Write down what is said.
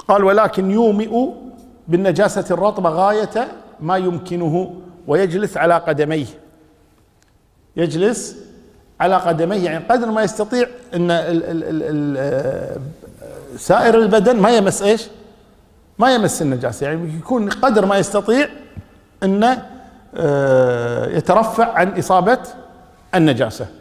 قال ولكن يومئ بالنجاسة الرطبة غاية ما يمكنه ويجلس على قدميه، يجلس على قدميه يعني قدر ما يستطيع ان سائر البدن ما يمس ايش؟ ما يمس النجاسة، يعني يكون قدر ما يستطيع ان يترفع عن إصابة النجاسة.